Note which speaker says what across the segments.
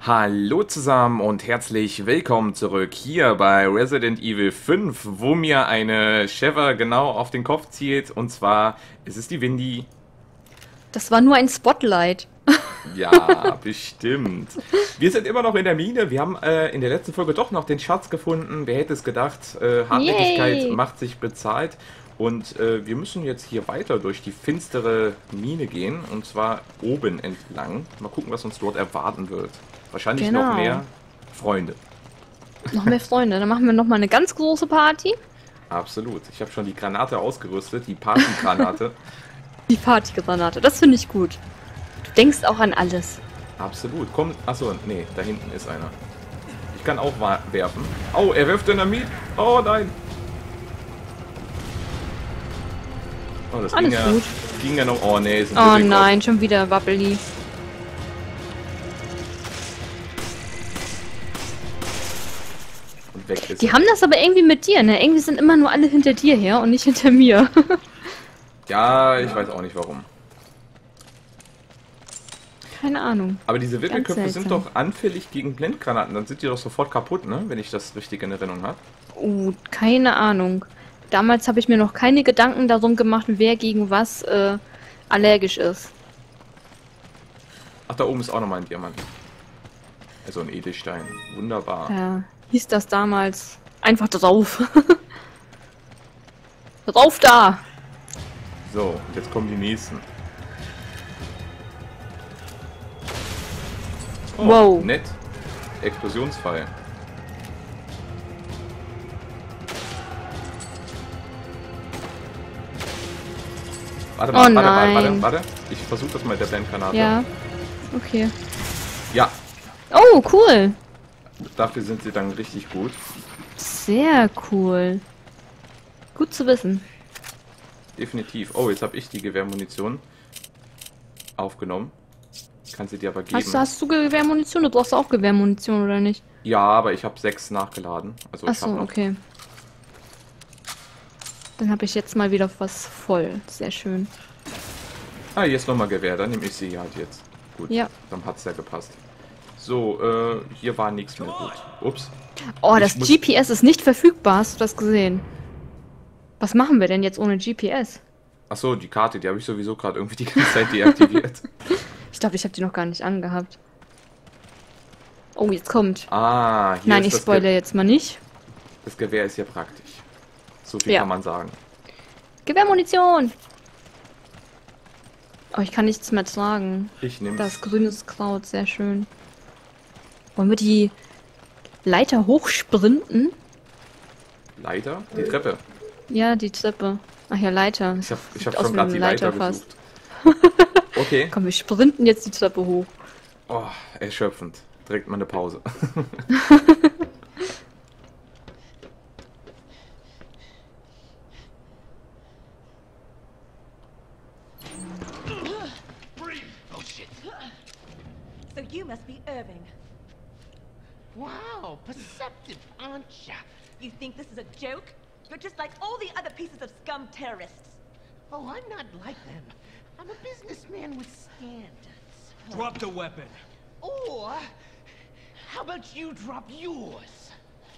Speaker 1: Hallo zusammen und herzlich willkommen zurück hier bei Resident Evil 5, wo mir eine Sheva genau auf den Kopf zielt, und zwar ist es die Windy.
Speaker 2: Das war nur ein Spotlight.
Speaker 1: Ja, bestimmt. Wir sind immer noch in der Mine. Wir haben in der letzten Folge doch noch den Schatz gefunden. Wer hätte es gedacht? Hartnäckigkeit
Speaker 2: Yay!
Speaker 1: macht sich bezahlt. Und wir müssen jetzt hier weiter durch die finstere Mine gehen. Und zwar oben entlang. Mal gucken, was uns dort erwarten wird. Wahrscheinlich noch
Speaker 2: Genau.
Speaker 1: mehr Freunde.
Speaker 2: Noch mehr Freunde. Dann machen wir noch mal eine ganz große Party.
Speaker 1: Absolut. Ich habe schon die Granate ausgerüstet, die Partygranate.
Speaker 2: Die Partygranate. Das finde ich gut. Du denkst auch an alles.
Speaker 1: Absolut. Komm. Achso, nee, da hinten ist einer. Ich kann auch werfen. Oh, er wirft Dynamit. Oh nein. Oh, das
Speaker 2: Alles gut.
Speaker 1: ging ja noch. Oh nee, ist ein
Speaker 2: Oh
Speaker 1: Difficult.
Speaker 2: nein, schon wieder Wappeli.
Speaker 1: Und weg ist
Speaker 2: Die
Speaker 1: er.
Speaker 2: haben das aber irgendwie mit dir, ne? Irgendwie sind immer nur alle hinter dir her und nicht hinter mir.
Speaker 1: Ja, ich weiß auch nicht warum.
Speaker 2: Keine Ahnung.
Speaker 1: Aber diese Wickelköpfe
Speaker 2: Ganz
Speaker 1: sind
Speaker 2: seltsam.
Speaker 1: doch anfällig gegen Blendgranaten. Dann sind die doch sofort kaputt, ne? Wenn ich das richtig in Erinnerung habe.
Speaker 2: Keine Ahnung. Damals habe ich mir noch keine Gedanken darum gemacht, wer gegen was allergisch ist.
Speaker 1: Ach, da oben ist auch nochmal ein Diamant. Also ein Edelstein. Wunderbar.
Speaker 2: Ja, hieß das damals. Einfach drauf. Rauf da!
Speaker 1: So, und jetzt kommen die nächsten. Oh,
Speaker 2: Wow.
Speaker 1: nett. Explosionsfall. Warte mal,
Speaker 2: Oh
Speaker 1: warte,
Speaker 2: nein.
Speaker 1: warte. Ich versuche das mal mit der Blendgranate.
Speaker 2: Ja, okay.
Speaker 1: Ja,
Speaker 2: Oh, cool.
Speaker 1: dafür sind sie dann richtig gut.
Speaker 2: Sehr cool. Gut zu wissen.
Speaker 1: Definitiv. Oh, jetzt habe ich die Gewehrmunition aufgenommen. Kann sie dir aber geben.
Speaker 2: Hast du Gewehrmunition? Du brauchst auch Gewehrmunition, oder nicht?
Speaker 1: Ja, aber ich habe 6 nachgeladen. Also ich
Speaker 2: Achso,
Speaker 1: habe noch.
Speaker 2: okay. Dann habe ich jetzt mal wieder was voll. Sehr schön.
Speaker 1: Ah, hier ist nochmal Gewehr. Dann nehme ich sie halt jetzt. Gut,
Speaker 2: Ja.
Speaker 1: dann hat's ja gepasst. So, hier war nichts mehr gut. Ups.
Speaker 2: Oh,
Speaker 1: Ich
Speaker 2: das
Speaker 1: muss-
Speaker 2: GPS ist nicht verfügbar. Hast du das gesehen? Was machen wir denn jetzt ohne GPS?
Speaker 1: Achso, die Karte, die habe ich sowieso gerade irgendwie die ganze Zeit deaktiviert.
Speaker 2: Ich glaube, ich habe die noch gar nicht angehabt. Oh, jetzt kommt.
Speaker 1: Ah, hier
Speaker 2: Nein,
Speaker 1: ist
Speaker 2: ich
Speaker 1: das
Speaker 2: spoilere jetzt mal nicht.
Speaker 1: Das Gewehr ist hier praktisch. So viel
Speaker 2: Ja.
Speaker 1: kann man sagen.
Speaker 2: Gewehrmunition! Oh, ich kann nichts mehr tragen.
Speaker 1: Ich nehme
Speaker 2: Das grünes Kraut, sehr schön. Wollen wir die Leiter hochsprinten?
Speaker 1: Leiter? Die Treppe.
Speaker 2: Ja, die Treppe. Ach ja, Leiter.
Speaker 1: Ich hab
Speaker 2: Sieht
Speaker 1: schon
Speaker 2: aus wie
Speaker 1: gerade
Speaker 2: eine
Speaker 1: die Leiter
Speaker 2: fast.
Speaker 1: gesucht. Okay.
Speaker 2: Komm, wir sprinten jetzt die Treppe hoch.
Speaker 1: Oh, erschöpfend. Direkt mal eine Pause.
Speaker 3: Oh shit.
Speaker 4: So you must be Irving.
Speaker 3: Wow, perceptive, aren't ya?
Speaker 4: You think this is a joke? You're just like all the other pieces of scum terrorists.
Speaker 3: Oh, I'm not like them. I'm a businessman with standards.
Speaker 5: Drop the weapon.
Speaker 3: Or, how about you drop yours?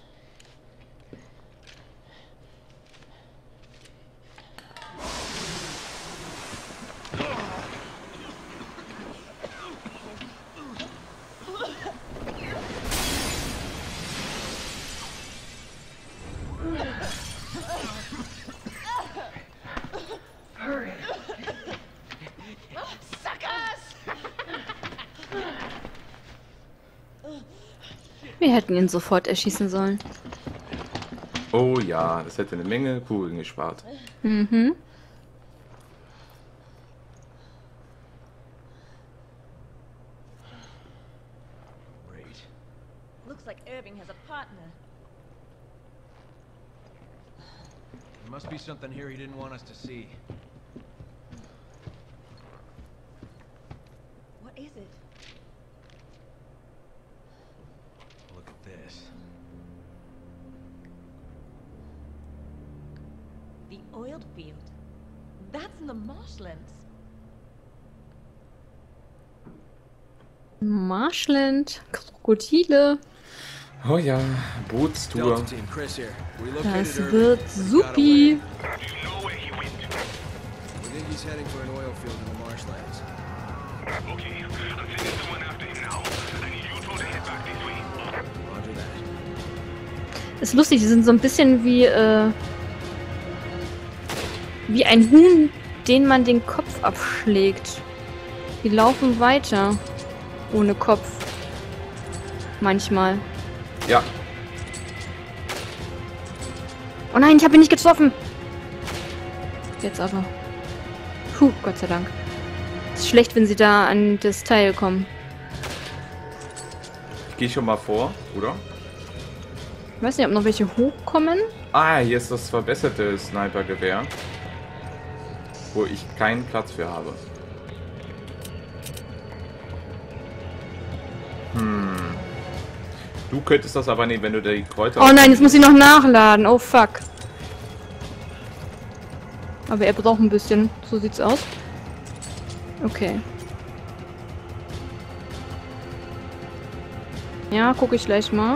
Speaker 3: Suckers!
Speaker 2: Wir hätten ihn sofort erschießen sollen.
Speaker 1: Oh ja, das hätte eine Menge Kugeln gespart.
Speaker 2: Mhm.
Speaker 5: Great.
Speaker 4: Looks like Irving has a partner.
Speaker 5: There must be something here he didn't want us to see.
Speaker 4: What is it?
Speaker 5: Look at this.
Speaker 4: The oiled field. That's in the marshlands.
Speaker 2: Marshland. Gut, Hiele.
Speaker 1: Oh ja, Bootstour.
Speaker 5: Delta Team, Chris here. We located
Speaker 2: Das
Speaker 5: Irving.
Speaker 2: wird
Speaker 5: but he got
Speaker 2: supi.
Speaker 5: away. We think he's heading for an oil field in the marshlands. Roger that.
Speaker 2: Ist lustig, die sind so ein bisschen wie ein Huhn, den man den Kopf abschlägt. Die laufen weiter. Ohne Kopf. Manchmal.
Speaker 1: Ja,
Speaker 2: Oh nein, ich habe ihn nicht getroffen. Jetzt aber. Puh, Gott sei Dank. Ist schlecht, wenn sie da an das Teil kommen.
Speaker 1: ich gehe schon mal vor, oder?
Speaker 2: Ich weiß nicht, ob noch welche hochkommen.
Speaker 1: Ah, hier ist das verbesserte Snipergewehr. Wo ich keinen Platz für habe. Du könntest das aber nicht, wenn du die Kräuter...
Speaker 2: Oh nein, jetzt muss ich noch nachladen. Oh fuck. Aber er braucht ein bisschen. So sieht's aus. Okay. Ja, gucke ich gleich mal.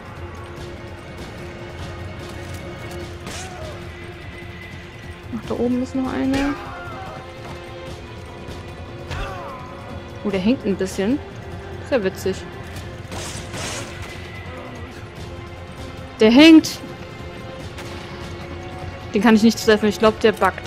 Speaker 2: Ach, da oben ist noch eine. Oh, der hängt ein bisschen. Sehr witzig. Der hängt. Den kann ich nicht treffen. Ich glaube, der buggt.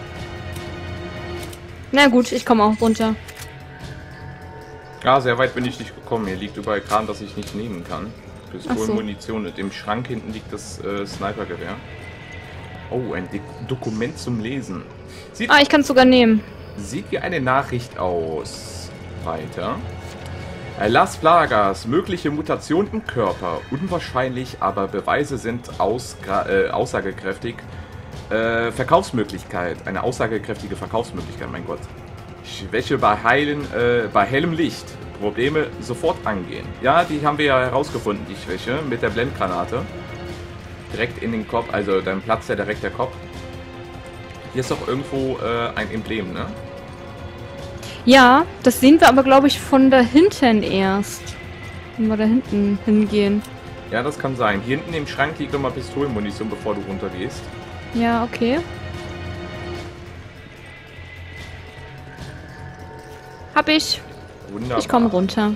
Speaker 2: Na gut, ich komme auch runter.
Speaker 1: Ja, sehr weit bin ich nicht gekommen. Hier liegt überall Kram, das ich nicht nehmen kann. Pistolen,
Speaker 2: Ach so.
Speaker 1: Munition und im Schrank hinten liegt das Snipergewehr. Oh, ein Dokument zum Lesen. Sieht,
Speaker 2: Ah, ich kann es sogar nehmen.
Speaker 1: sieht wie eine Nachricht aus. Weiter. Las Plagas, mögliche Mutation im Körper. Unwahrscheinlich, aber Beweise sind aussagekräftig. Verkaufsmöglichkeit. Eine aussagekräftige Verkaufsmöglichkeit, mein Gott. Schwäche bei hellem Licht. Probleme sofort angehen. Ja, die haben wir ja herausgefunden, die Schwäche, mit der Blendgranate. Direkt in den Kopf, also dann platzt ja direkt der Kopf. Hier ist doch irgendwo ein Emblem, ne?
Speaker 2: Ja, das sehen wir aber, glaube ich, von da hinten erst. Wenn wir da hinten hingehen.
Speaker 1: Ja, das kann sein. Hier hinten im Schrank liegt nochmal Pistolenmunition, bevor du runtergehst.
Speaker 2: Ja, okay. Hab ich.
Speaker 1: Wunderbar.
Speaker 2: Ich komme runter.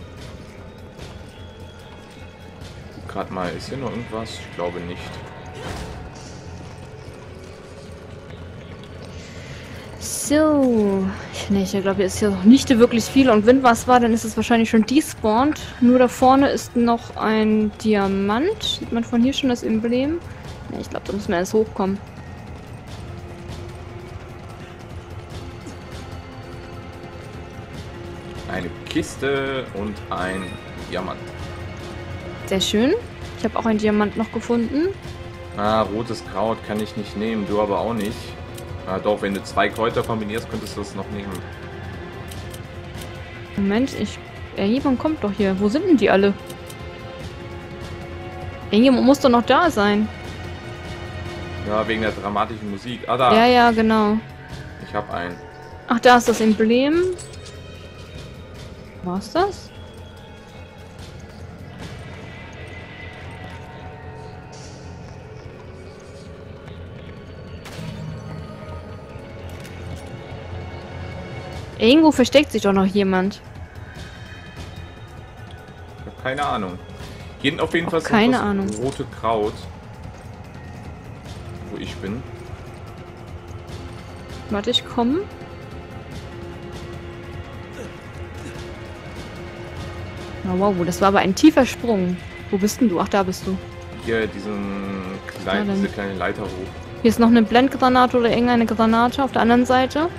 Speaker 1: Guck grad mal, ist hier noch irgendwas? Ich glaube nicht.
Speaker 2: So. Ich glaube, hier ist hier noch nicht wirklich viel. Und wenn was war, dann ist es wahrscheinlich schon despawned. Nur da vorne ist noch ein Diamant. Sieht man von hier schon das Emblem? Ja, ich glaube, da müssen wir erst hochkommen.
Speaker 1: Eine Kiste und ein Diamant.
Speaker 2: Sehr schön. Ich habe auch einen Diamant noch gefunden.
Speaker 1: Ah, rotes Kraut kann ich nicht nehmen, du aber auch nicht. Ah, doch, wenn du 2 Kräuter kombinierst, könntest du das noch nehmen.
Speaker 2: Moment, jemand kommt doch hier. Wo sind denn die alle? Irgendjemand muss doch noch da sein.
Speaker 1: Ja, wegen der dramatischen Musik. Ah, da.
Speaker 2: Ja, ja, genau.
Speaker 1: Ich habe einen.
Speaker 2: Ach, da ist das Emblem. War's das? Irgendwo versteckt sich doch noch jemand.
Speaker 1: Ich habe keine Ahnung. Jeden auf jeden Fall ist
Speaker 2: keine
Speaker 1: das
Speaker 2: Ahnung.
Speaker 1: rote Kraut. Wo ich bin.
Speaker 2: Warte, ich komme. Oh, wow, das war aber ein tiefer Sprung. Wo bist denn du? Ach, da bist du.
Speaker 1: Hier diese kleine Leiter hoch.
Speaker 2: Hier ist noch eine Blendgranate oder irgendeine Granate auf der anderen Seite.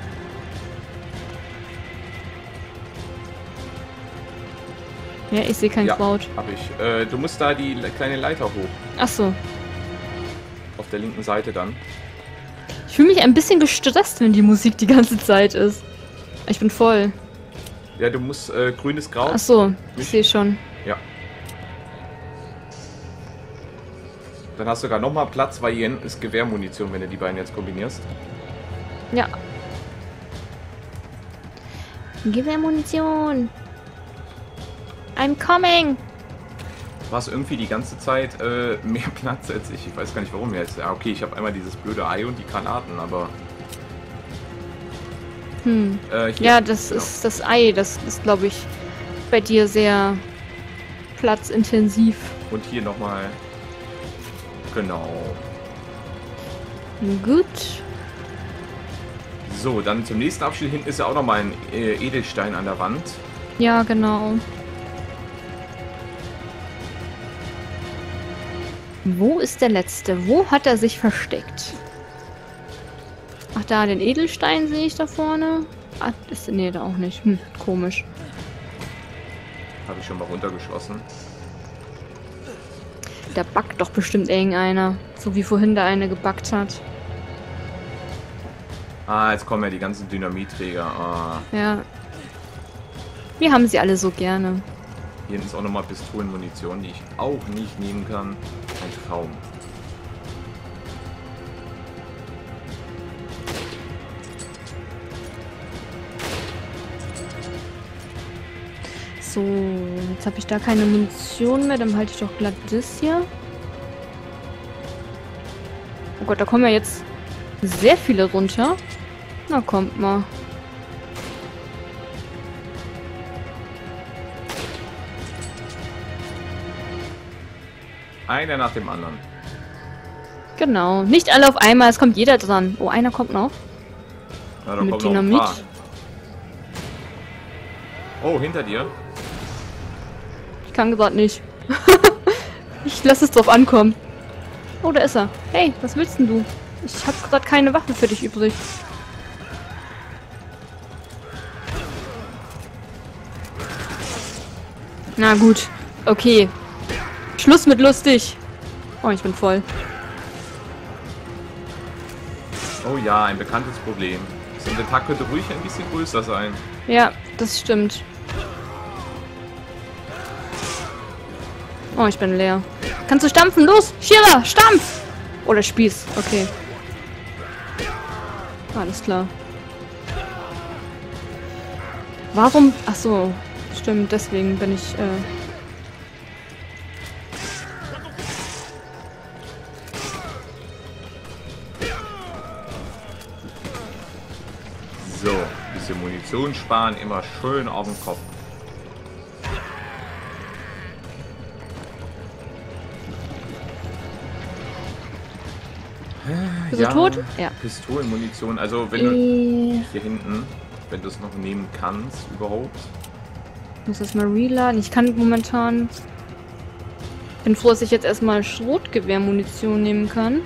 Speaker 2: Ja, ich sehe kein Kraut.
Speaker 1: Hab ich. Du musst da die kleine Leiter hoch.
Speaker 2: Ach so.
Speaker 1: Auf der linken Seite dann.
Speaker 2: Ich fühle mich ein bisschen gestresst, wenn die Musik die ganze Zeit ist. Ich bin voll.
Speaker 1: Ja, du musst grünes Kraut.
Speaker 2: Ach so, ich sehe schon.
Speaker 1: Ja. Dann hast du sogar nochmal Platz, weil hier hinten ist Gewehrmunition, wenn du die beiden jetzt kombinierst.
Speaker 2: Ja. Gewehrmunition. I'm coming!
Speaker 1: Du hast irgendwie die ganze Zeit mehr Platz als ich. Ich weiß gar nicht warum jetzt. Ja, okay, ich habe einmal dieses blöde Ei und die Granaten, aber...
Speaker 2: Hm.
Speaker 1: Hier,
Speaker 2: Ja, das
Speaker 1: genau.
Speaker 2: ist das Ei. Das ist, glaube ich, bei dir sehr platzintensiv.
Speaker 1: Und hier nochmal... Genau.
Speaker 2: Gut.
Speaker 1: So, dann zum nächsten Abschnitt. Hinten ist ja auch nochmal ein Edelstein an der Wand.
Speaker 2: Ja, genau. Wo ist der letzte? Wo hat er sich versteckt? Ach, da, den Edelstein sehe ich da vorne. Ah, ist, nee, da auch nicht. Hm, komisch.
Speaker 1: Habe ich schon mal runtergeschlossen.
Speaker 2: Da backt doch bestimmt irgendeiner. So wie vorhin da eine gebackt hat.
Speaker 1: Ah, jetzt kommen ja die ganzen Dynamitträger. Ah,
Speaker 2: Ja. Wir haben sie alle so gerne.
Speaker 1: hier ist auch nochmal Pistolenmunition, die ich auch nicht nehmen kann. Ein Traum.
Speaker 2: So, jetzt habe ich da keine Munition mehr. Dann halte ich doch glatt das hier. Oh Gott, da kommen ja jetzt sehr viele runter. Na, kommt mal.
Speaker 1: Einer nach dem anderen.
Speaker 2: Genau. Nicht alle auf einmal, es kommt jeder dran. Oh, einer kommt noch.
Speaker 1: Na, da
Speaker 2: Mit
Speaker 1: kommen noch ein
Speaker 2: Dynamit.
Speaker 1: paar. Oh, hinter dir.
Speaker 2: Ich kann gerade nicht. Ich lasse es drauf ankommen. Oh, da ist er. Hey, was willst denn du? Ich habe gerade keine Waffe für dich übrig. Na gut. Okay. Schluss mit lustig. Oh, ich bin voll.
Speaker 1: Oh ja, ein bekanntes Problem. So ein Tentakel könnte ruhig ein bisschen größer sein.
Speaker 2: Ja, das stimmt. Oh, ich bin leer. Kannst du stampfen? Los! Shira, stampf! Oder Spieß. Okay. Alles klar. Warum? Ach so. Stimmt, deswegen bin ich,
Speaker 1: So, bisschen Munition sparen, immer schön auf den Kopf.
Speaker 2: Bist du tot? Ja.
Speaker 1: Pistolenmunition, also wenn du hier hinten, wenn du es noch nehmen kannst, überhaupt.
Speaker 2: Ich muss das mal reladen. Ich kann momentan... Bin froh, dass ich jetzt erstmal Schrotgewehrmunition nehmen kann.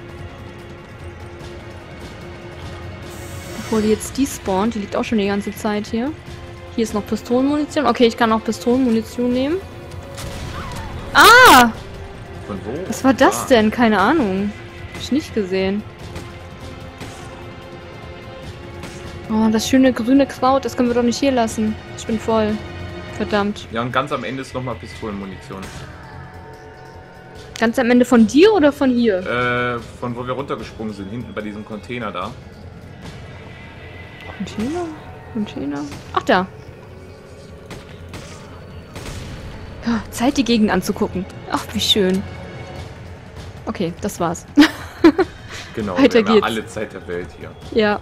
Speaker 2: Bevor die jetzt despawnt. Die liegt auch schon die ganze Zeit hier. Hier ist noch Pistolenmunition. Okay, ich kann auch Pistolenmunition nehmen. Ah!
Speaker 1: Von wo?
Speaker 2: Was war das denn? Keine Ahnung. Hab ich nicht gesehen. Oh, das schöne grüne Kraut, das können wir doch nicht hier lassen. Ich bin voll. Verdammt.
Speaker 1: Ja, und ganz am Ende ist nochmal Pistolenmunition.
Speaker 2: Ganz am Ende von dir oder von hier?
Speaker 1: Von wo wir runtergesprungen sind, hinten bei diesem Container da.
Speaker 2: Container? Container? Ach, da. Ja, Zeit, die Gegend anzugucken. Ach, wie schön. Okay, das war's.
Speaker 1: Genau,
Speaker 2: Weiter
Speaker 1: wir haben ja
Speaker 2: geht's.
Speaker 1: alle Zeit der Welt hier.
Speaker 2: Ja.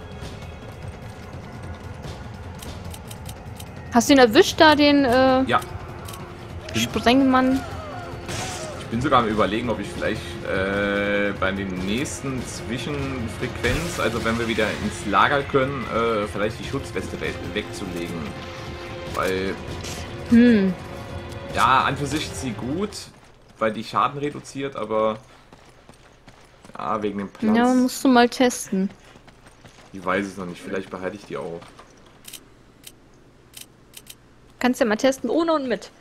Speaker 2: Hast du ihn erwischt, da den
Speaker 1: Ja,
Speaker 2: Sprengmann?
Speaker 1: ich bin sogar am Überlegen, ob ich vielleicht bei den nächsten Zwischenfrequenz, also wenn wir wieder ins Lager können, vielleicht die Schutzweste wegzulegen. Weil, ja, an für sich ist sie gut, weil die Schaden reduziert, aber ja, wegen dem Platz.
Speaker 2: Ja, musst du mal testen.
Speaker 1: Ich weiß es noch nicht, vielleicht behalte ich die auch.
Speaker 2: Kannst ja mal testen, ohne und mit.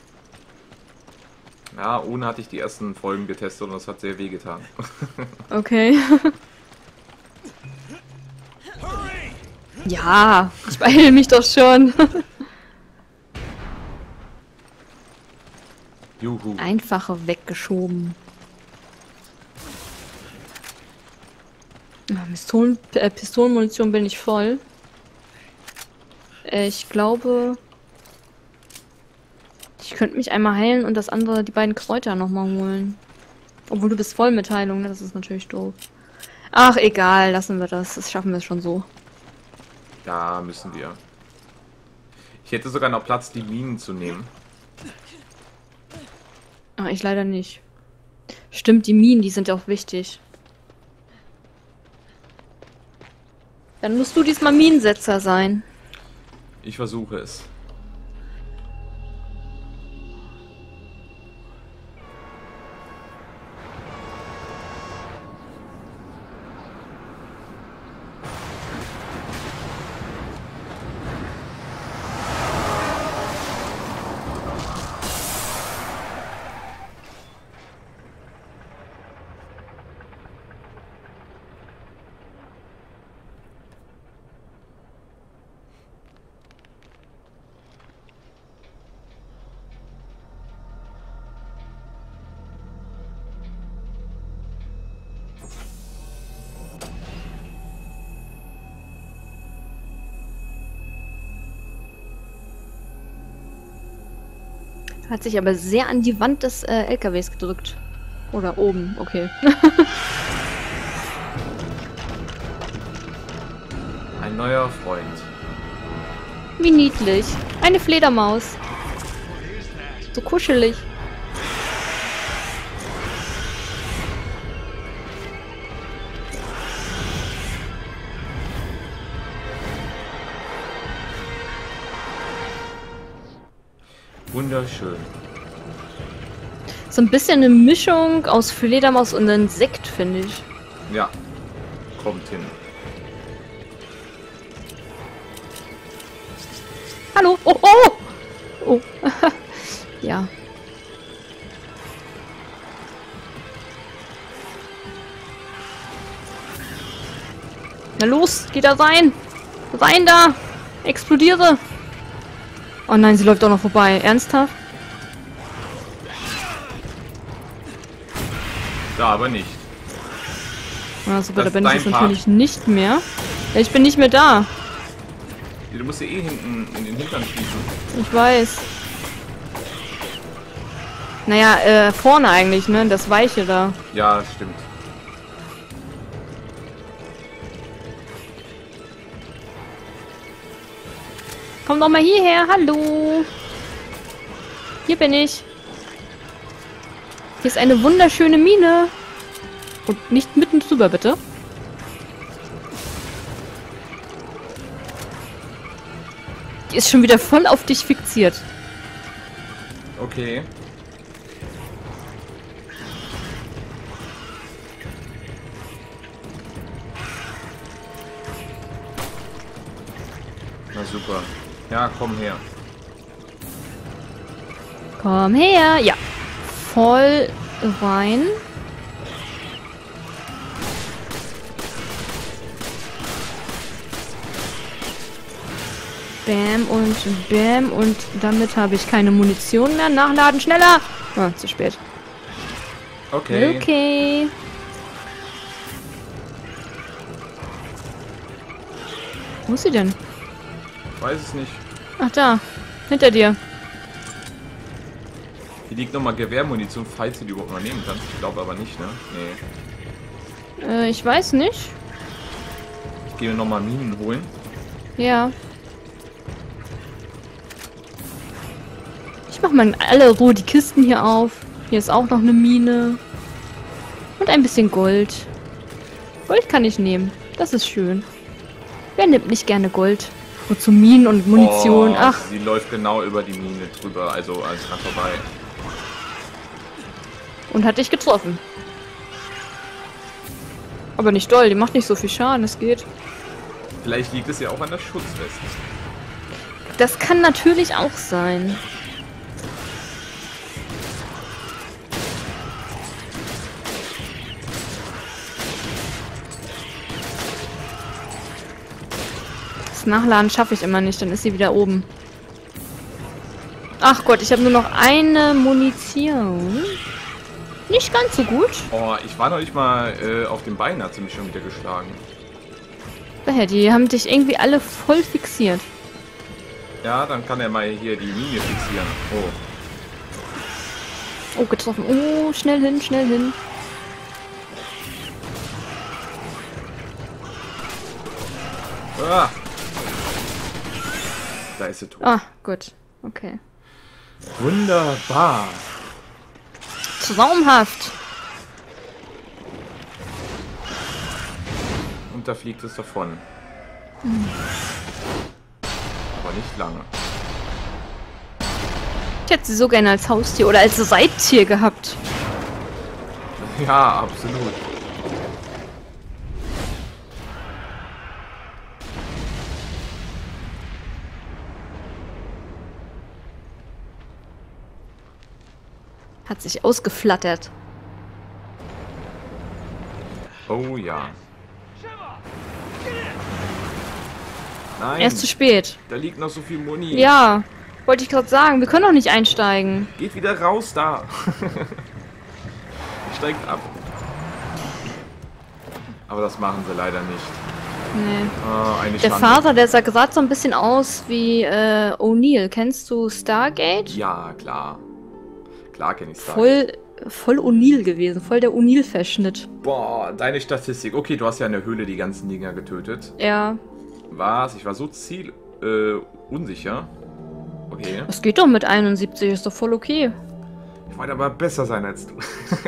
Speaker 1: Ja, ohne hatte ich die ersten Folgen getestet und das hat sehr weh getan.
Speaker 2: Okay. Ja, ich beeile mich doch schon.
Speaker 1: Juhu.
Speaker 2: Einfach weggeschoben. Pistolenmunition bin ich voll. Ich glaube, könnte mich einmal heilen und das andere, die beiden Kräuter nochmal holen. Obwohl du bist voll mit Heilung, ne? Das ist natürlich doof. Ach, egal, lassen wir das. Das schaffen wir schon so.
Speaker 1: Ja, müssen wir. Ich hätte sogar noch Platz, die Minen zu nehmen.
Speaker 2: Ach, ich leider nicht. Stimmt, die Minen, die sind ja auch wichtig. Dann musst du diesmal Minensetzer sein.
Speaker 1: Ich versuche es.
Speaker 2: Hat sich aber sehr an die Wand des LKWs gedrückt. Oder oben, okay.
Speaker 1: Ein neuer Freund.
Speaker 2: Wie niedlich. Eine Fledermaus. So kuschelig.
Speaker 1: Wunderschön.
Speaker 2: So ein bisschen eine Mischung aus Fledermaus und Insekt, finde ich.
Speaker 1: Ja, kommt hin.
Speaker 2: Hallo? Oh, oh! Oh. Ja. Na los, geh da rein! Rein da! Explodiere! Oh nein, sie läuft auch noch vorbei. Ernsthaft?
Speaker 1: Da aber nicht.
Speaker 2: Ja, super, da
Speaker 1: Das
Speaker 2: bin
Speaker 1: ist
Speaker 2: ich jetzt
Speaker 1: dein
Speaker 2: natürlich nicht mehr. Ja, ich bin nicht mehr da.
Speaker 1: Du musst ja eh hinten in den Hintern schießen.
Speaker 2: Ich weiß. Naja, vorne eigentlich, ne? Das Weiche da.
Speaker 1: Ja, stimmt.
Speaker 2: Komm doch mal hierher, hallo. Hier bin ich. Hier ist eine wunderschöne Mine. Und nicht mitten drüber, bitte. Die ist schon wieder voll auf dich fixiert.
Speaker 1: Okay. Na super. Ja, komm her.
Speaker 2: Komm her. Ja. Voll rein. Bam und Bam und damit habe ich keine Munition mehr. Nachladen, schneller! Ah, zu spät.
Speaker 1: Okay.
Speaker 2: Okay. Wo ist sie denn?
Speaker 1: Weiß es nicht.
Speaker 2: Ach da, hinter dir.
Speaker 1: Hier liegt nochmal Gewehrmunition, falls du die überhaupt mal nehmen kannst. Ich glaube aber nicht, ne? Nee.
Speaker 2: Ich weiß nicht.
Speaker 1: Ich gehe nochmal Minen holen.
Speaker 2: Ja. Ich mach mal in aller Ruhe die Kisten hier auf. Hier ist auch noch eine Mine. Und ein bisschen Gold. Gold kann ich nehmen. Das ist schön. Wer nimmt nicht gerne Gold? Wozu Minen und Munition?
Speaker 1: Oh,
Speaker 2: Ach,
Speaker 1: sie läuft genau über die Mine drüber, also alles dran vorbei.
Speaker 2: und hat dich getroffen. Aber nicht doll, die macht nicht so viel Schaden, es geht.
Speaker 1: Vielleicht liegt es ja auch an der Schutzweste.
Speaker 2: Das kann natürlich auch sein. Das Nachladen schaffe ich immer nicht, dann ist sie wieder oben. Ach Gott, ich habe nur noch eine Munition. Nicht ganz so gut.
Speaker 1: Oh, ich war noch nicht mal auf dem Bein, hat sie mich schon wieder geschlagen.
Speaker 2: Daher, die haben dich irgendwie alle voll fixiert.
Speaker 1: Ja, dann kann er mal hier die Mine fixieren. Oh.
Speaker 2: Oh, getroffen. Oh, schnell hin, schnell hin.
Speaker 1: Ah. Da ist sie tot.
Speaker 2: Ah, gut. Okay.
Speaker 1: Wunderbar.
Speaker 2: Traumhaft.
Speaker 1: Und da fliegt es davon. Aber nicht lange.
Speaker 2: Ich hätte sie so gerne als Haustier oder als Reittier gehabt.
Speaker 1: Ja, absolut.
Speaker 2: Hat sich ausgeflattert.
Speaker 1: Oh ja. Nein,
Speaker 2: Erst zu spät.
Speaker 1: da liegt noch so viel Muni.
Speaker 2: Ja, wollte ich gerade sagen. Wir können doch nicht einsteigen.
Speaker 1: Geht wieder raus da. Steigt ab. Aber das machen sie leider nicht.
Speaker 2: Nee.
Speaker 1: Oh, eine
Speaker 2: Der
Speaker 1: Schande.
Speaker 2: Vater, der sah gerade so ein bisschen aus wie O'Neill. Kennst du Stargate?
Speaker 1: Ja, klar. Klar kenne ich
Speaker 2: Voll O'Neill gewesen. Voll der O'Neill-Verschnitt.
Speaker 1: Boah, deine Statistik. Okay, du hast ja in der Höhle die ganzen Dinger getötet.
Speaker 2: Ja.
Speaker 1: Was? Ich war so unsicher. Okay.
Speaker 2: Das geht doch mit 71. Ist doch voll okay.
Speaker 1: Ich wollte aber besser sein als du.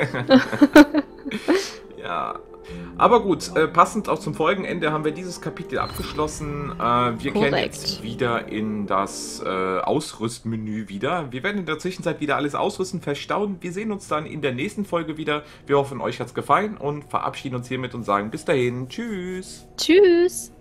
Speaker 1: Ja. Aber gut, passend auch zum Folgenende haben wir dieses Kapitel abgeschlossen. Wir kehren jetzt wieder in das Ausrüstmenü wieder. Wir werden in der Zwischenzeit wieder alles ausrüsten, verstauen. Wir sehen uns dann in der nächsten Folge wieder. Wir hoffen, euch hat's gefallen und verabschieden uns hiermit und sagen bis dahin. Tschüss.
Speaker 2: Tschüss.